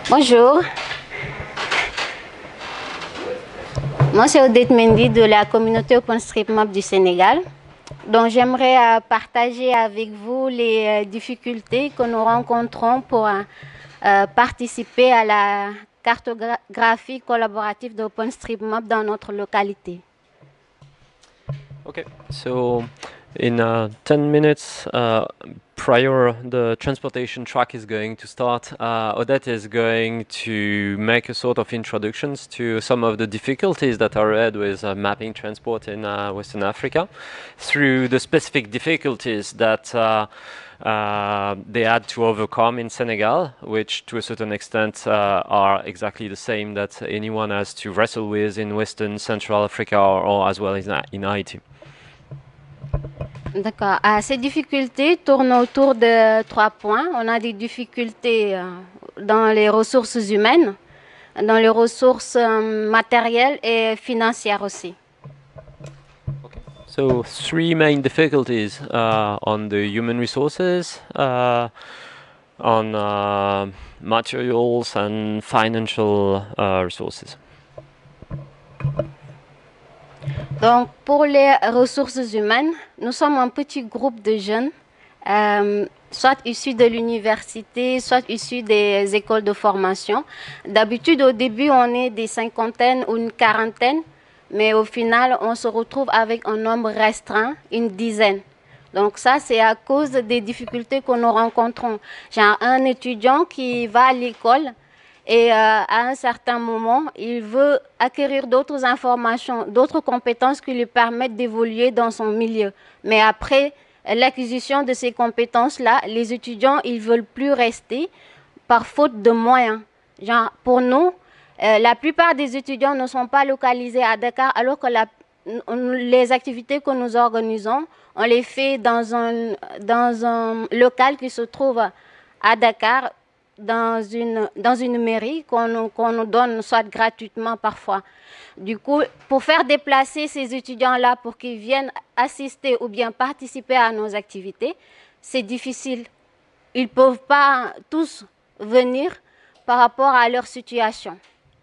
Bonjour, moi c'est Odette Mendy de la communauté OpenStreetMap du Sénégal. Donc j'aimerais partager avec vous les difficultés que nous rencontrons pour participer à la cartographie collaborative d'OpenStreetMap dans notre localité. Okay, so in 10 minutes prior the transportation track is going to start, Odette is going to make a sort of introductions to some of the difficulties that are ahead with mapping transport in Western Africa through the specific difficulties that they had to overcome in Senegal, which to a certain extent are exactly the same that anyone has to wrestle with in Western Central Africa or as well as in Haiti. D'accord. Ces difficultés tournent autour de 3 points. On a des difficultés dans les ressources humaines, dans les ressources matérielles et financières aussi. So 3 main difficulties on the human resources, on materials and financial resources. Donc, pour les ressources humaines, nous sommes un petit groupe de jeunes, soit issus de l'université, soit issus des écoles de formation. D'habitude, au début, on est des cinquantaines ou une quarantaine, mais au final, on se retrouve avec un nombre restreint, une dizaine. Donc ça, c'est à cause des difficultés que nous rencontrons. J'ai un étudiant qui va à l'école et à un certain moment, il veut acquérir d'autres informations, d'autres compétences qui lui permettent d'évoluer dans son milieu. Mais après l'acquisition de ces compétences-là, les étudiants, ils ne veulent plus rester par faute de moyens. Genre, pour nous, la plupart des étudiants ne sont pas localisés à Dakar, alors que les activités que nous organisons, on les fait dans un local qui se trouve à Dakar, dans une mairie qu'on nous donne soit gratuitement parfois. Du coup, pour faire déplacer ces étudiants-là pour qu'ils viennent assister ou bien participer à nos activités, c'est difficile. Ils ne peuvent pas tous venir par rapport à leur situation.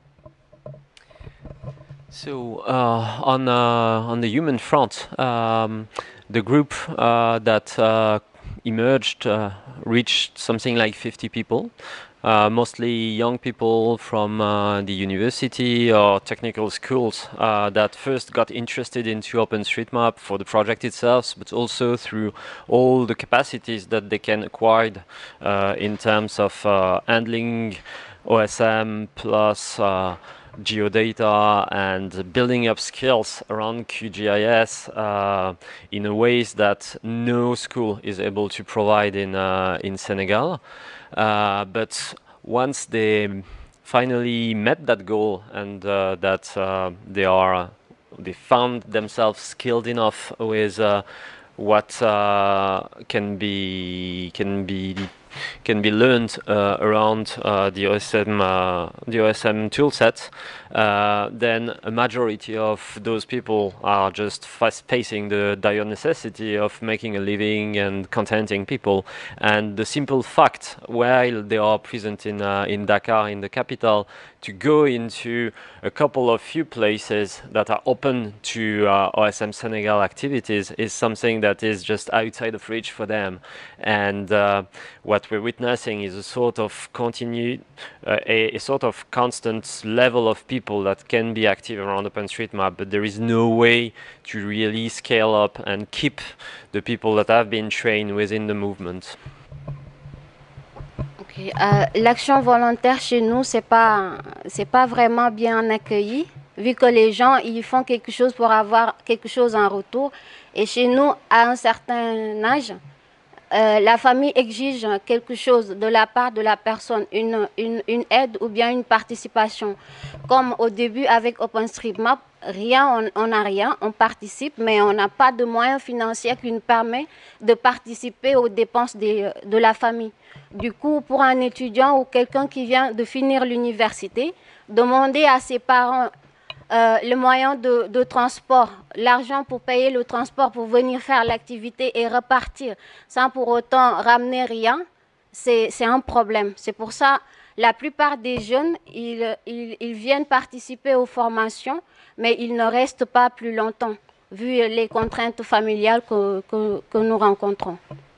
So on the human front, the group that emerged reached something like 50 people, mostly young people from the university or technical schools that first got interested into OpenStreetMap for the project itself, but also through all the capacities that they can acquire in terms of handling OSM plus geodata and building up skills around QGIS in a ways that no school is able to provide in Senegal. But once they finally met that goal and that they found themselves skilled enough with what can be learned around the OSM toolset, then a majority of those people are just facing the dire necessity of making a living and contenting people. And the simple fact, while they are present in Dakar, in the capital, to go into a couple of few places that are open to OSM Senegal activities is something that is just outside of reach for them. And what we're witnessing is a sort of a sort of constant level of people that can be active around OpenStreetMap, but there is no way to really scale up and keep the people that have been trained within the movement. Okay. L'action volontaire chez nous, c'est pas vraiment bien accueilli, vu que les gens ils font quelque chose pour avoir quelque chose en retour. Et chez nous, à un certain âge, la famille exige quelque chose de la part de la personne, une aide ou bien une participation. Comme au début avec OpenStreetMap, on n'a rien, on participe, mais on n'a pas de moyens financiers qui nous permettent de participer aux dépenses de la famille. Du coup, pour un étudiant ou quelqu'un qui vient de finir l'université, demander à ses parents le moyen de transport, l'argent pour payer le transport pour venir faire l'activité et repartir sans pour autant ramener rien, c'est un problème. C'est pour ça la plupart des jeunes, ils viennent participer aux formations, mais ils ne restent pas plus longtemps, vu les contraintes familiales que nous rencontrons.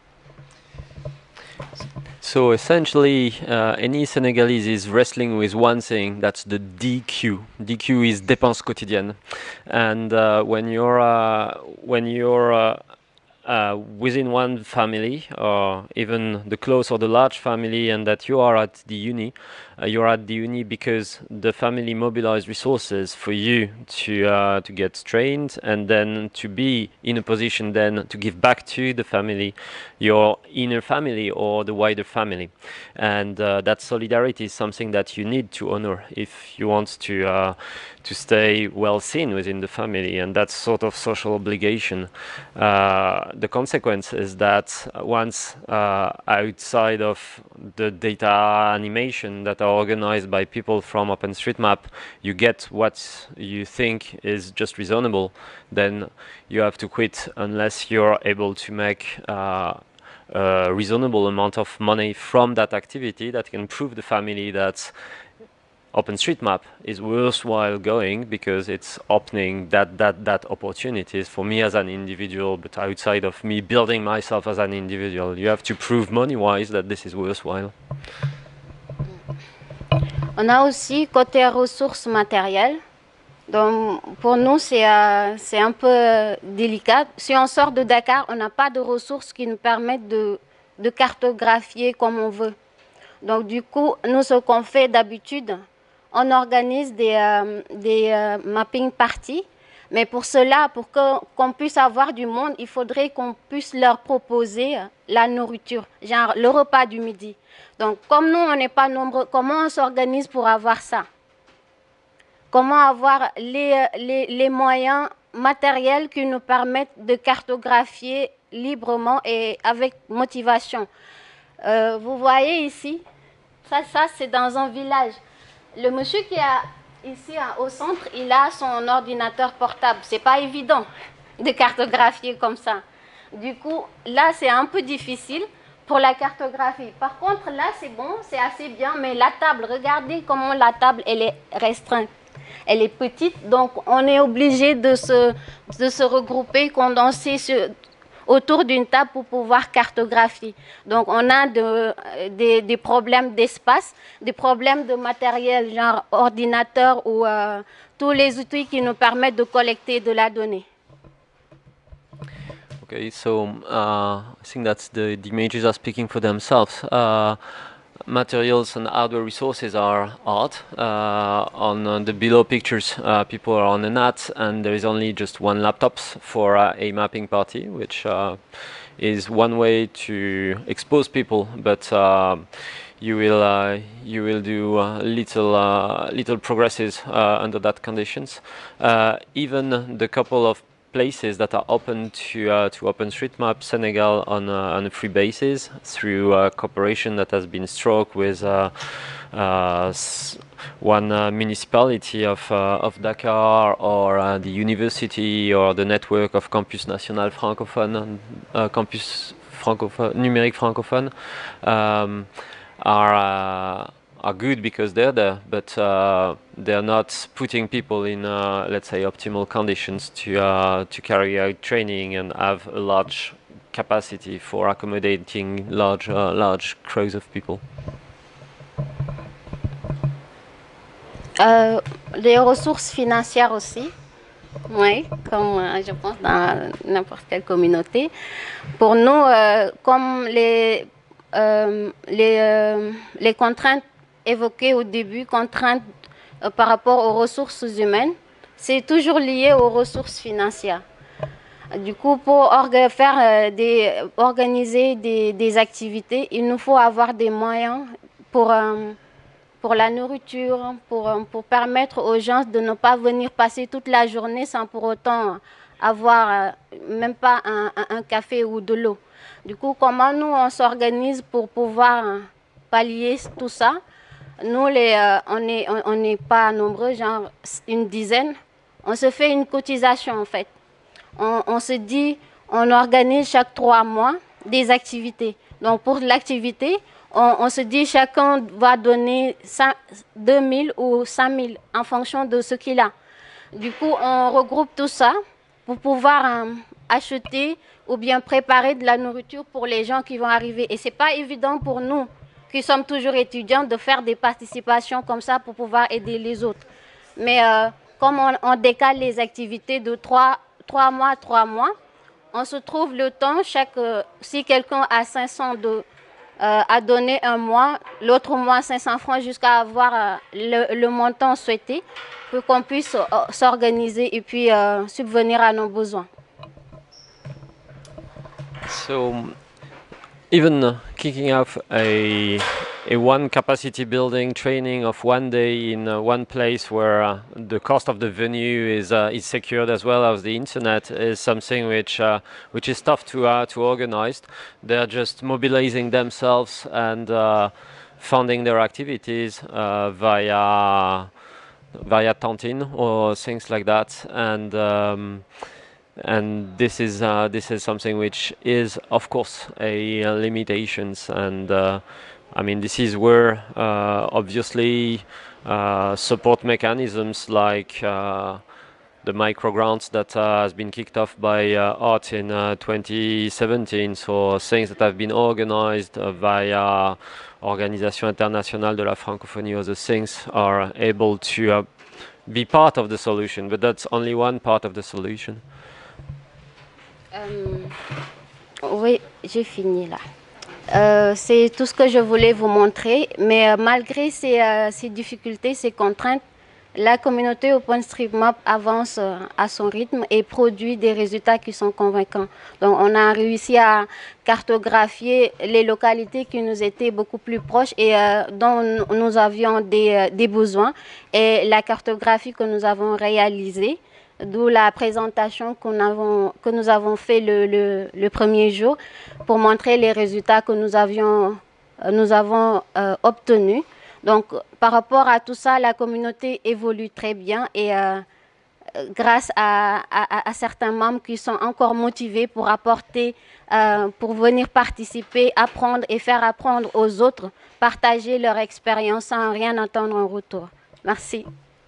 So essentially, any Senegalese is wrestling with one thing, that's the DQ. DQ is dépenses quotidiennes, and when you're within one family, or even the close or the large family, and that you are at the uni, you're at the uni because the family mobilized resources for you to get trained, and then to be in a position then to give back to the family, your inner family or the wider family. And that solidarity is something that you need to honor if you want to stay well seen within the family, and that sort of social obligation. The consequence is that once outside of the data animation that are organized by people from OpenStreetMap, you get what you think is just reasonable, then you have to quit unless you're able to make a reasonable amount of money from that activity that can prove the family that OpenStreetMap is worthwhile going because it's opening that opportunities for me as an individual, but outside of me building myself as an individual. You have to prove money-wise that this is worthwhile. On a aussi côté ressources matérielles. Donc pour nous, c'est un peu délicat. Si on sort de Dakar, on n'a pas de ressources qui nous permettent de cartographier comme on veut. Donc du coup, nous, ce qu'on fait d'habitude, on organise des mapping parties, mais pour cela, pour qu'on puisse avoir du monde, il faudrait qu'on puisse leur proposer la nourriture, genre le repas du midi. Donc comme nous, on n'est pas nombreux, comment on s'organise pour avoir ça? Comment avoir les moyens matériels qui nous permettent de cartographier librement et avec motivation? Vous voyez ici, ça c'est dans un village. Le monsieur qui est ici au centre, il a son ordinateur portable. C'est pas évident de cartographier comme ça. Du coup, là, c'est un peu difficile pour la cartographie. Par contre, là, c'est bon, c'est assez bien. Mais la table, regardez comment la table, elle est restreinte. Elle est petite, donc on est obligé de se regrouper, condenser autour d'une table pour pouvoir cartographier. Donc on a des problèmes d'espace, des problèmes de matériel, genre ordinateur ou tous les outils qui nous permettent de collecter de la donnée. Okay, so I think that the images are speaking for themselves. Materials and hardware resources are hard. On the below pictures, people are on the NAT, and there is only just one laptop for a mapping party, which is one way to expose people, but you will do little progresses under that conditions. Even the couple of places that are open to OpenStreetMap Senegal on a free basis through cooperation that has been struck with one municipality of Dakar, or the university, or the network of Campus National Francophone, Campus Numérique Francophone, are good because they're there, but they're not putting people in, let's say, optimal conditions to carry out training and have a large capacity for accommodating large crowds of people. Les ressources financières aussi, oui, comme je pense dans n'importe quelle communauté. Pour nous, comme les contraintes évoquées au début, contraintes par rapport aux ressources humaines, c'est toujours lié aux ressources financières. Du coup, pour organiser des activités, il nous faut avoir des moyens pour la nourriture, pour permettre aux gens de ne pas venir passer toute la journée sans pour autant avoir même pas un café ou de l'eau. Du coup, comment nous, on s'organise pour pouvoir pallier tout ça? Nous, on n'est pas nombreux, genre une dizaine. On se fait une cotisation, en fait. On se dit, on organise chaque 3 mois des activités. Donc, pour l'activité, on se dit chacun va donner 2000 ou 5000 en fonction de ce qu'il a. Du coup, on regroupe tout ça pour pouvoir acheter ou bien préparer de la nourriture pour les gens qui vont arriver. Et ce n'est pas évident pour nous, qui sommes toujours étudiants, de faire des participations comme ça pour pouvoir aider les autres. Mais comme on décale les activités de 3 mois, on se trouve le temps, si quelqu'un a 500 à donner un mois, l'autre mois 500 francs jusqu'à avoir le montant souhaité pour qu'on puisse s'organiser et puis subvenir à nos besoins. So even kicking off a one capacity building training of one day in one place where the cost of the venue is secured as well as the internet is something which is tough to organize. They're just mobilizing themselves and funding their activities via Tontine or things like that, and this is something which is of course a limitations, and I mean this is where obviously support mechanisms like the micro grants that has been kicked off by Art in 2017, so things that have been organized via Organisation Internationale de la Francophonie, other things are able to be part of the solution, but that's only one part of the solution. Oui, j'ai fini là. C'est tout ce que je voulais vous montrer, mais malgré ces difficultés, ces contraintes, la communauté OpenStreetMap avance à son rythme et produit des résultats qui sont convaincants. Donc on a réussi à cartographier les localités qui nous étaient beaucoup plus proches et dont nous avions des besoins, et la cartographie que nous avons réalisée, d'où la présentation que nous avons fait le premier jour pour montrer les résultats que nous avons obtenus. Donc, par rapport à tout ça, la communauté évolue très bien et grâce à certains membres qui sont encore motivés pour apporter, pour venir participer, apprendre et faire apprendre aux autres, partager leur expérience sans rien attendre en retour. Merci.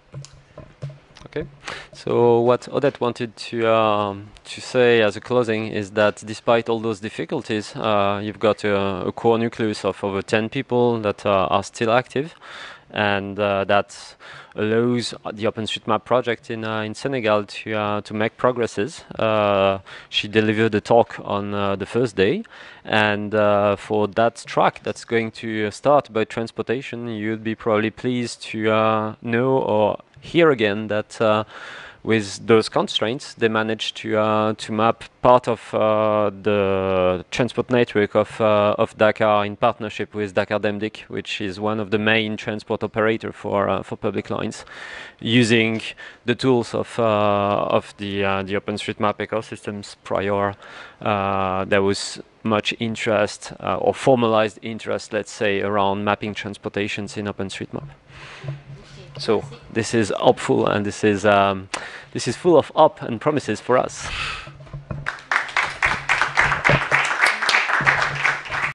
Okay, so what Odette wanted to say as a closing is that despite all those difficulties, you've got a core nucleus of over 10 people that are still active, and that allows the OpenStreetMap project in Senegal to make progresses. She delivered a talk on the first day, and for that track that's going to start by transportation, you'd be probably pleased to know or hear again that with those constraints, they managed to map part of the transport network of Dakar in partnership with Dakar Demdik, which is one of the main transport operator for public lines, using the tools of the OpenStreetMap ecosystems. Prior, there was much interest or formalized interest, let's say, around mapping transportations in OpenStreetMap. So this is hopeful, and this is full of hope and promises for us.